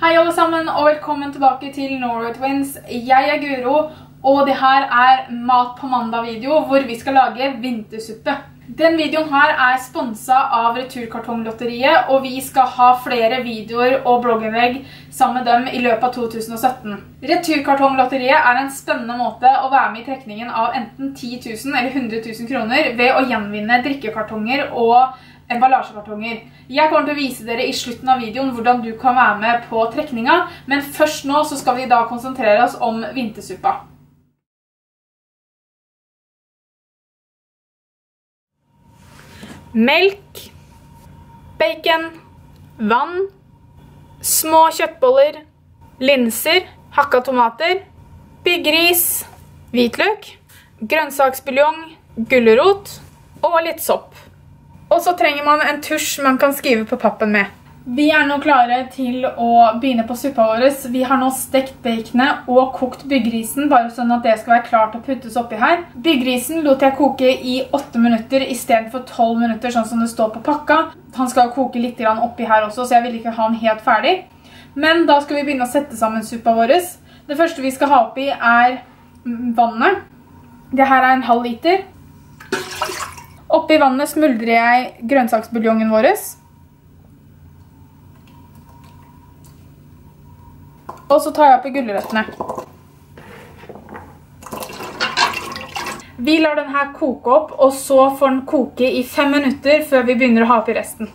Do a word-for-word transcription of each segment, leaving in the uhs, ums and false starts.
Hei alle sammen, og velkommen tilbake til Norway Twins. Jeg er Guro, og det her er Mat på mandag-video, hvor vi skal lage vintersuppe. Den videoen her er sponset av Returkartonglotteriet, og vi skal ha flere videoer og blogginnlegg sammen med dem i løpet av to tusen og sytten. Returkartonglotteriet er en spennende måte å være med i trekningen av enten ti tusen eller hundre tusen kroner ved å gjenvinne drikkekartonger og emballasjekartonger. Jeg kommer til å vise dere i slutten av videoen hvordan du kan være med på trekninga, men først nå så skal vi da konsentrere oss om vintersuppa. Melk, bacon, vann, små kjøttboller, linser, hakka tomater, byggris, hvitløk, grønnsaksbuljong, gullerot og litt sopp. Og så trenger man en tusj man kan skrive på pappen med. Vi er nå klare til å begynne på suppa vår. Vi har nå stekt baconet og kokt byggrisen, bare sånn at det skal være klart å puttes oppi her. Byggrisen lot jeg koke i åtte minutter i stedet for tolv minutter, sånn som det står på pakka. Han skal koke litt oppi her også, så jeg vil ikke ha den helt ferdig. Men da skal vi begynne å sette sammen suppa vår. Det første vi skal ha oppi er vannet. Det her er en halv liter. Oppi vannet smuldrer jeg grønnsaksbuljongen vår. Og så tar jeg oppi gulrøttene. Vi lar den her koke opp, og så får den koke i fem minutter før vi begynner å ha oppi resten.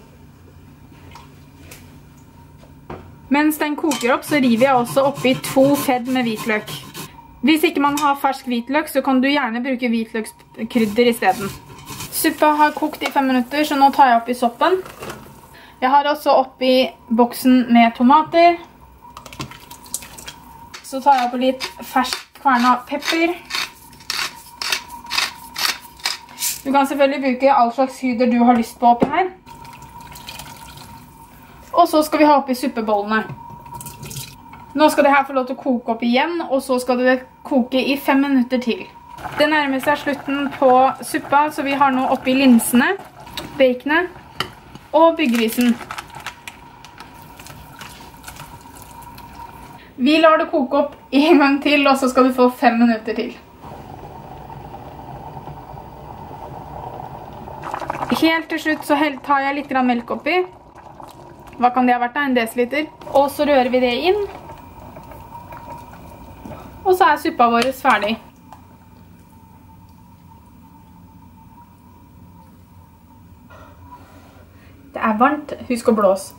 Mens den koker opp, så river jeg også oppi to fedd med hvitløk. Hvis ikke man har fersk hvitløk, så kan du gjerne bruke hvitløkskrydder i stedet. Suppa har kokt i fem minutter, så nå tar jeg oppi soppen. Jeg har også oppi boksen med tomater. Så tar jeg oppi litt fersk kverna pepper. Du kan selvfølgelig bruke all slags krydder du har lyst på oppi her. Og så skal vi ha oppi suppebollene. Nå skal det her få lov til å koke opp igjen, og så skal det koke i fem minutter til. Det nærmer seg slutten på suppa, så vi har nå oppi linsene, baconet og byggrisen. Vi lar det koke opp en gang til, og så skal du få fem minutter til. Helt til slutt så tar jeg litt melk oppi. Hva kan det ha vært da? En desiliter. Og så rører vi det inn. Og så er suppa vår ferdig. Det er varmt. Husk å blåse.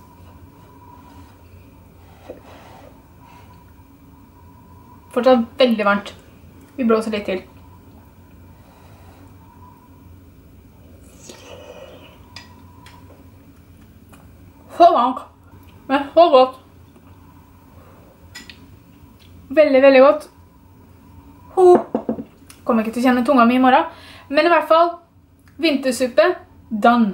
Fortsatt veldig varmt. Vi blåser litt til. Så varmt. Men så godt. Veldig, veldig godt. Kommer ikke til å kjenne tunga mi i morgen. Men i hvert fall, vintersuppe, done.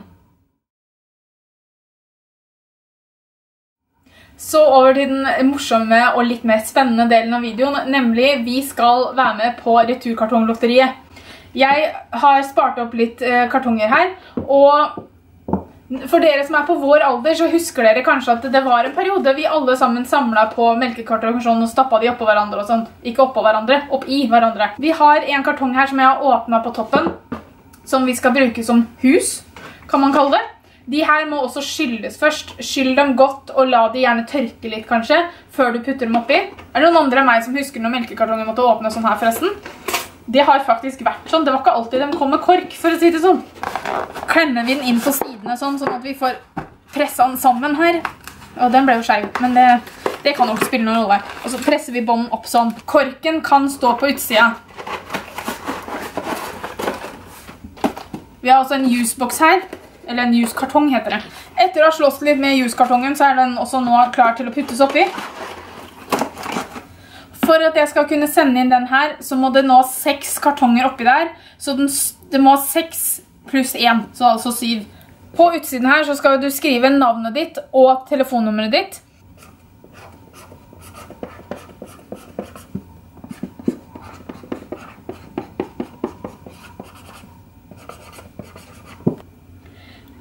Så over til den morsomme og litt mer spennende delen av videoen, nemlig vi skal være med på Returkartonglotteriet. Jeg har spart opp litt kartonger her, og for dere som er på vår alder, så husker dere kanskje at det var en periode vi alle sammen samlet på melkekartonger sånn, og stappet de oppå hverandre og sånn. Ikke oppå hverandre, opp i hverandre. Vi har en kartong her som jeg har åpnet på toppen, som vi skal bruke som hus, kan man kalle det. De her må også skylles først. Skyll dem godt, og la de gjerne tørke litt kanskje, før du putter dem oppi. Er det noen andre av meg som husker når melkekartonger måtte åpne sånn her forresten? Det har faktisk vært sånn. Det var ikke alltid de kom med kork, for å si det sånn. Klemmer vi den inn på sidene sånn, sånn at vi får presset den sammen her. Og den ble jo skjev, men det, det kan jo ikke spille noen rolle. Og så presser vi bånden opp sånn. Korken kan stå på utsida. Vi har også en jusboks her. Eller en juskartong heter det. Etter å ha slått litt med juskartongen, så er den også nå klar til å puttes oppi. For at jeg skal kunne sende inn den her, så må det nå seks kartonger oppi der. Så den, det må seks pluss en, så altså syv. På utsiden her så skal du skrive navnet ditt og telefonnummeret ditt.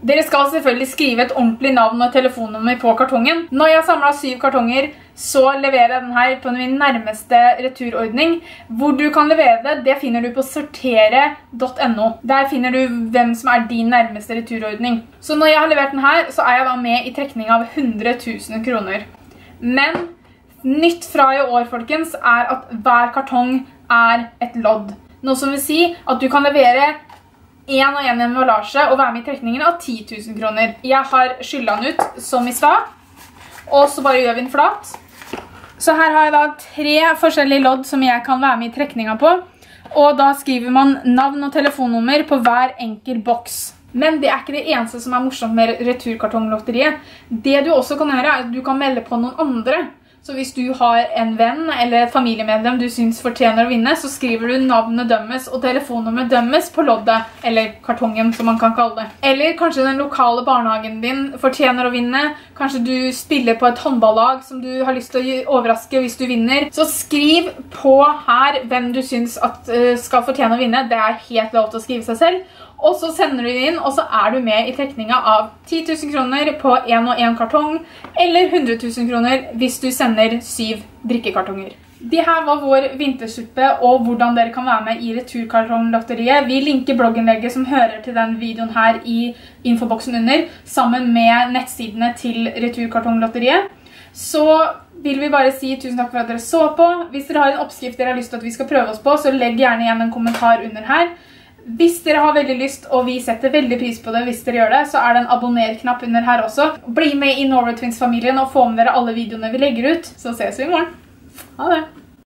Dere skal selvfølgelig skrive et ordentlig navn og telefonnummer på kartongen. Når jeg har samlet syv kartonger, så leverer jeg den her på min nærmeste returordning. Hvor du kan levere det, det finner du på sortere punktum no. Der finner du hvem som er din nærmeste returordning. Så når jeg har levert den her, så er jeg da med i trekning av hundre tusen kroner. Men nytt fra i år, folkens, er at hver kartong er et lodd. Noe som vil si at du kan levere en og en emballasje og være med i trekningen av ti tusen kroner. Jeg har skyllet den ut som i stad, og så bare gjør vi den flat. Så her har jeg da tre forskjellige lodd som jeg kan være med i trekningen på, og da skriver man navn og telefonnummer på hver enkel boks. Men det er ikke det eneste som er morsomt med returkartonglotteriet. Det du også kan gjøre er at du kan melde på noen andre. Så hvis du har en venn eller et familiemedlem du synes fortjener å vinne, så skriver du navnet dømmes og telefonnummer dømmes på loddet, eller kartongen som man kan kalle det. Eller kanskje den lokale barnehagen din fortjener å vinne. Kanskje du spiller på et håndballag som du har lyst til å overraske hvis du vinner. Så skriv på her hvem du synes at skal fortjene å vinne. Det er helt lov til å skrive seg selv. Og så sender du inn, og så er du med i trekningen av ti tusen kroner på en og en kartong, eller hundre tusen kroner hvis du sender syv drikkekartonger. Det her var vår vintersuppe, og hvordan dere kan være med i returkartonglotteriet. Vi linker blogginnlegget som hører til den videoen her i infoboksen under, sammen med nettsidene til returkartonglotteriet. Så vil vi bare si tusen takk for at dere så på. Hvis dere har en oppskrift dere har lyst til at vi skal prøve oss på, så legg gjerne igjen en kommentar under her. Hvis dere har veldig lyst, og vi setter veldig pris på det hvis dere gjør det, så er det en abonner-knapp under her også. Bli med i Norway Twins-familien og få med dere alle videoene vi legger ut. Så ses vi i morgen. Ha det!